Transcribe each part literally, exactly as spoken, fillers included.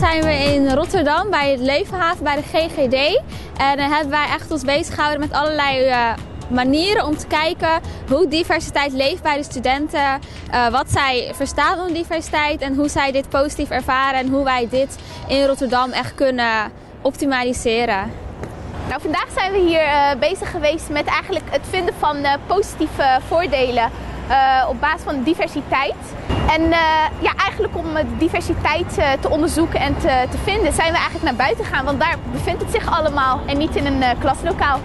zijn we in Rotterdam bij het Levenhaven bij de G G D. En dan hebben wij echt ons bezig gehouden met allerlei uh, manieren om te kijken hoe diversiteit leeft bij de studenten. Uh, wat zij verstaan onder diversiteit en hoe zij dit positief ervaren en hoe wij dit in Rotterdam echt kunnen optimaliseren. Nou, vandaag zijn we hier uh, bezig geweest met eigenlijk het vinden van uh, positieve voordelen uh, op basis van diversiteit. En uh, ja, eigenlijk om de diversiteit uh, te onderzoeken en te, te vinden zijn we eigenlijk naar buiten gegaan, want daar bevindt het zich allemaal en niet in een uh, klaslokaal.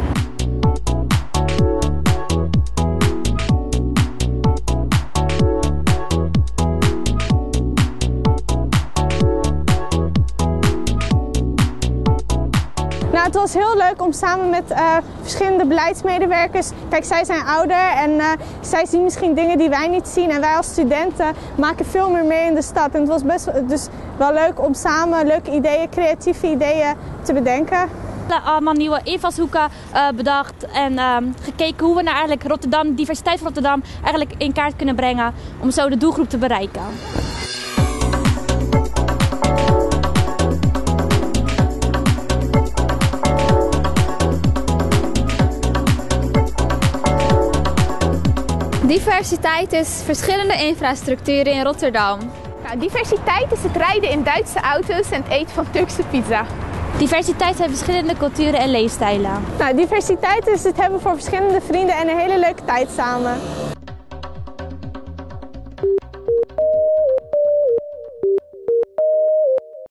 Nou, het was heel leuk om samen met uh, verschillende beleidsmedewerkers, kijk, zij zijn ouder en uh, zij zien misschien dingen die wij niet zien en wij als studenten maken veel meer mee in de stad. En het was best dus wel leuk om samen leuke ideeën, creatieve ideeën te bedenken. Allemaal nieuwe invalshoeken uh, bedacht en uh, gekeken hoe we naar eigenlijk Rotterdam, de diversiteit van Rotterdam eigenlijk in kaart kunnen brengen om zo de doelgroep te bereiken. Diversiteit is verschillende infrastructuren in Rotterdam. Nou, diversiteit is het rijden in Duitse auto's en het eten van Turkse pizza. Diversiteit zijn verschillende culturen en leefstijlen. Nou, diversiteit is het hebben voor verschillende vrienden en een hele leuke tijd samen.